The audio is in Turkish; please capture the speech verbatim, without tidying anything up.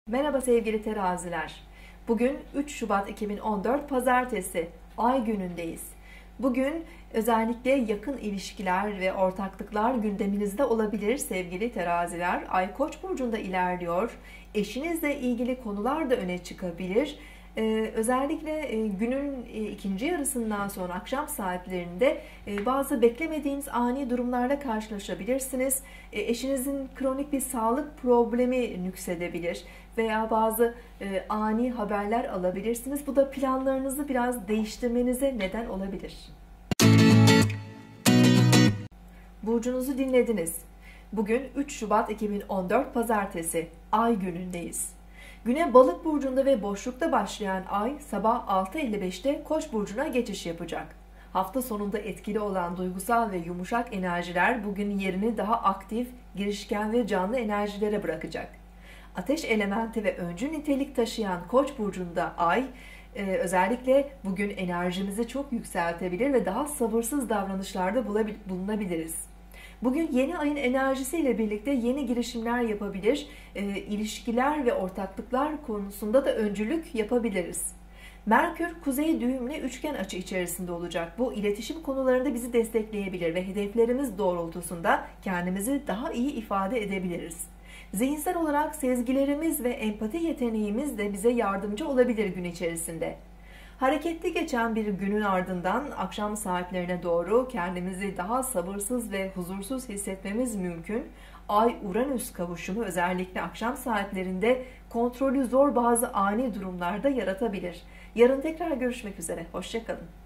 Merhaba sevgili teraziler. Bugün üç Şubat iki bin on dört Pazartesi, Ay günündeyiz. Bugün özellikle yakın ilişkiler ve ortaklıklar gündeminizde olabilir sevgili teraziler. Ay Koç burcunda ilerliyor. Eşinizle ilgili konular da öne çıkabilir. Ee, özellikle e, günün e, ikinci yarısından sonra akşam saatlerinde e, bazı beklemediğiniz ani durumlarla karşılaşabilirsiniz. E, eşinizin kronik bir sağlık problemi nüksedebilir veya bazı e, ani haberler alabilirsiniz. Bu da planlarınızı biraz değiştirmenize neden olabilir. Burcunuzu dinlediniz. Bugün üç Şubat iki bin on dört Pazartesi, Ay günündeyiz. Güne Balık burcunda ve boşlukta başlayan Ay sabah altı elli beşte Koç burcuna geçiş yapacak. Hafta sonunda etkili olan duygusal ve yumuşak enerjiler bugün yerini daha aktif, girişken ve canlı enerjilere bırakacak. Ateş elementi ve öncü nitelik taşıyan Koç burcunda Ay özellikle bugün enerjimizi çok yükseltebilir ve daha sabırsız davranışlarda bulunabiliriz. Bugün yeni ayın enerjisiyle birlikte yeni girişimler yapabilir, e, ilişkiler ve ortaklıklar konusunda da öncülük yapabiliriz. Merkür kuzey düğümle üçgen açı içerisinde olacak. Bu iletişim konularında bizi destekleyebilir ve hedeflerimiz doğrultusunda kendimizi daha iyi ifade edebiliriz. Zihinsel olarak sezgilerimiz ve empati yeteneğimiz de bize yardımcı olabilir gün içerisinde. Hareketli geçen bir günün ardından akşam saatlerine doğru kendimizi daha sabırsız ve huzursuz hissetmemiz mümkün. Ay-Uranüs kavuşumu özellikle akşam saatlerinde kontrolü zor bazı ani durumlarda yaratabilir. Yarın tekrar görüşmek üzere. Hoşça kalın.